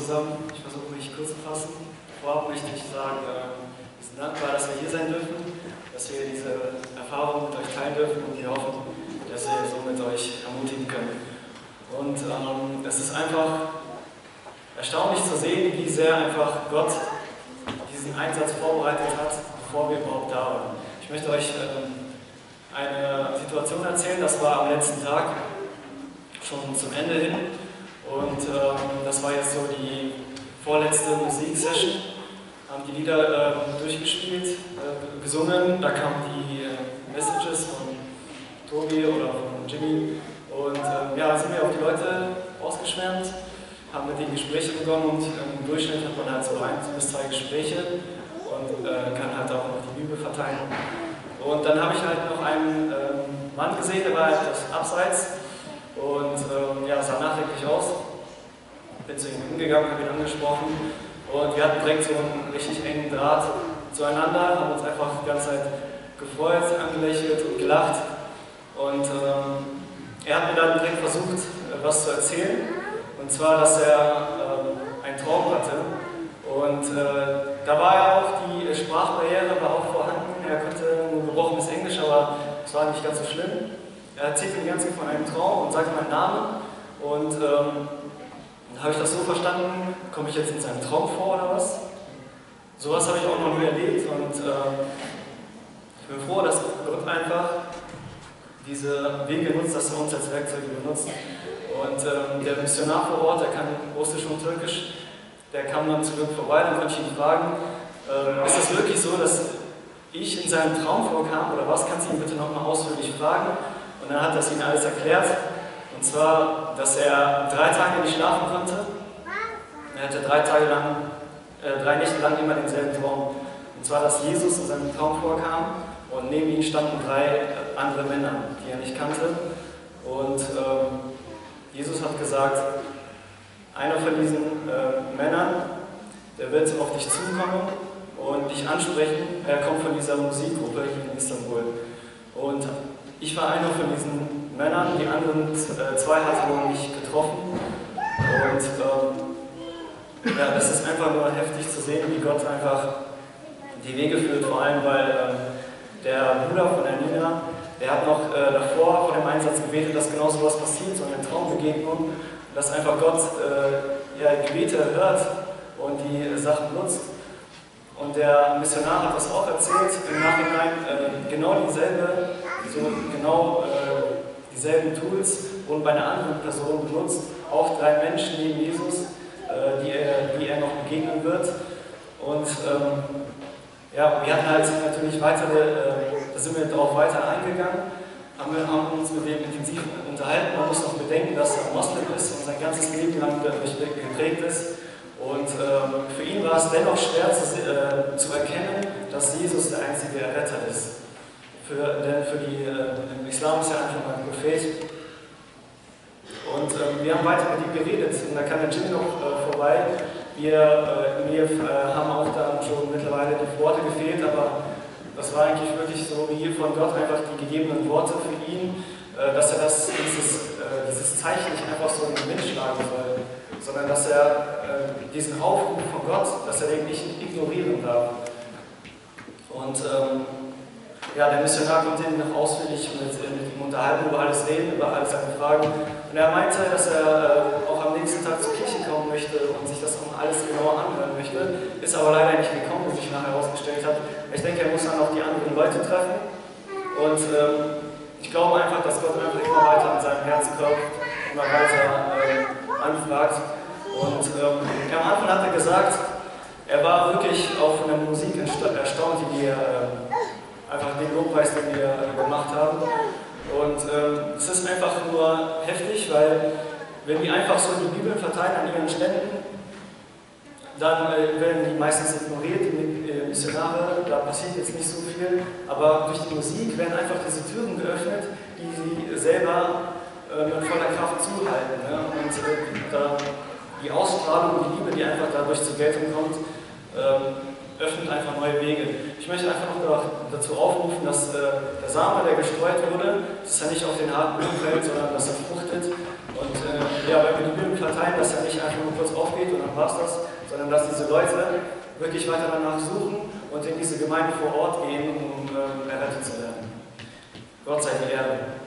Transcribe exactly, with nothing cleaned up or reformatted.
zusammen. Ich versuche mich kurz zu fassen. Vorab möchte ich sagen, äh, wir sind dankbar, dass wir hier sein dürfen, dass wir diese Erfahrung mit euch teilen dürfen und wir hoffen, dass wir somit euch ermutigen können. Und ähm, es ist einfach erstaunlich zu sehen, wie sehr einfach Gott diesen Einsatz vorbereitet hat, bevor wir überhaupt da waren. Ich möchte euch ähm, eine Situation erzählen, das war am letzten Tag, schon zum Ende hin. Und ähm, das war jetzt so die vorletzte Musiksession. Haben die Lieder äh, durchgespielt, äh, gesungen. Da kamen die äh, Messages von Tobi oder von Jimmy. Und äh, ja, sind wir auf die Leute ausgeschwärmt, haben mit denen Gespräche begonnen und äh, im Durchschnitt hat man halt so ein bis zwei Gespräche und äh, kann halt auch noch die Bibel verteilen. Und dann habe ich halt noch einen ähm, Mann gesehen, der war etwas abseits. Und ähm, ja, sah nachdenklich aus. Bin zu ihm hingegangen, habe ihn angesprochen und wir hatten direkt so einen richtig engen Draht zueinander, haben uns einfach die ganze Zeit gefreut, angelächelt und gelacht. Und ähm, er hat mir dann direkt versucht, äh, was zu erzählen. Und zwar, dass er äh, einen Traum hatte. Und äh, da war ja auch die Sprachbarriere war auch vorhanden. Er konnte nur gebrochenes Englisch, aber es war nicht ganz so schlimm. Er erzählt mir die ganze Zeit von einem Traum und sagt meinen Namen. Und ähm, dann habe ich das so verstanden, komme ich jetzt in seinem Traum vor oder was? Sowas habe ich auch noch nie erlebt und ähm, ich bin froh, dass Gott einfach diese Wege nutzt, dass er uns als Werkzeuge benutzt. Und ähm, der Missionar vor Ort, der kann Russisch und Türkisch, der kam dann zum Glück vorbei, dann konnte ich ihn fragen, ähm, ist es wirklich so, dass ich in seinem Traum vorkam oder was? Kannst du ihn bitte nochmal ausführlich fragen? Und dann hat das ihnen alles erklärt, und zwar, dass er drei Tage nicht schlafen konnte. Er hatte drei Tage lang, äh, drei Nächte lang immer denselben Traum. Und zwar, dass Jesus in seinem Traum vorkam und neben ihm standen drei andere Männer, die er nicht kannte. Und ähm, Jesus hat gesagt, einer von diesen äh, Männern, der wird auf dich zukommen und dich ansprechen. Er kommt von dieser Musikgruppe hier in Istanbul. Und ich war einer von diesen Männern, die anderen äh, zwei hat er noch nicht getroffen. Und ähm, ja, das ist einfach nur heftig zu sehen, wie Gott einfach die Wege führt, vor allem weil ähm, der Bruder von der Nina, der hat noch äh, davor vor dem Einsatz gebetet, dass genau so was passiert, so eine Traumbegegnung, dass einfach Gott äh, ja, Gebete hört und die Sachen nutzt. Und der Missionar hat das auch erzählt, im Nachhinein äh, genau dieselbe, so genau äh, dieselben Tools wurden bei einer anderen Person benutzt, auch drei Menschen neben Jesus, äh, die, er, die er noch begegnen wird. Und ähm, ja, wir hatten halt natürlich weitere, äh, da sind wir darauf weiter eingegangen, haben, wir, haben uns mit dem intensiv unterhalten. Man muss noch bedenken, dass er Moslem ist und sein ganzes Leben lang dadurch geprägt ist. Und ähm, für ihn war es dennoch schwer zu, äh, zu erkennen, dass Jesus der einzige Erretter ist. Für, denn für die, äh, im Islam ist er einfach ein Prophet. Und ähm, wir haben weiter mit ihm geredet und da kam der Jimmy noch äh, vorbei. Wir, äh, wir äh, haben auch dann schon mittlerweile die Worte gefehlt, aber das war eigentlich wirklich so wie von Gott einfach die gegebenen Worte für ihn, äh, dass er das, dieses, äh, dieses Zeichen nicht einfach so in den Wind schlagen soll, sondern dass er äh, diesen Aufruf von Gott, dass er den nicht ignorieren darf. Und ähm, ja, der Missionar konnte ihn noch ausführlich mit, mit ihm unterhalten, über alles reden, über all seine Fragen. Und er meinte, dass er äh, auch am nächsten Tag zur Kirche kommen möchte und sich das auch alles genauer anhören möchte. Ist aber leider nicht gekommen, wie sich nachher herausgestellt hat. Ich denke, er muss dann auch die anderen Leute treffen. Und ähm, ich glaube einfach, dass Gott einfach immer weiter an seinem Herzen klopft, immer weiter äh, anfragt. Und ähm, am Anfang hat er gesagt, er war wirklich auch von der Musik erstaunt, die wir äh, einfach den Lobpreis, den wir äh, gemacht haben. Und ähm, es ist einfach nur heftig, weil wenn wir einfach so die Bibel verteilen an ihren Ständen, dann äh, werden die meistens ignoriert, die äh, Missionare, da passiert jetzt nicht so viel, aber durch die Musik werden einfach diese Türen geöffnet, die sie selber äh, mit voller Kraft zuhalten. Ne? Und äh, da, die Ausstrahlung und die Liebe, die einfach dadurch zur Geltung kommt, ähm, öffnet einfach neue Wege. Ich möchte einfach noch dazu aufrufen, dass äh, der Same, der gestreut wurde, dass er nicht auf den harten Boden fällt, sondern dass er fruchtet. Und äh, ja, wenn wir die Bibel Bibel verteilen, dass er nicht einfach nur kurz aufgeht und dann war es das, sondern dass diese Leute wirklich weiter danach suchen und in diese Gemeinde vor Ort gehen, um ähm, errettet zu werden. Gott sei die Ehre.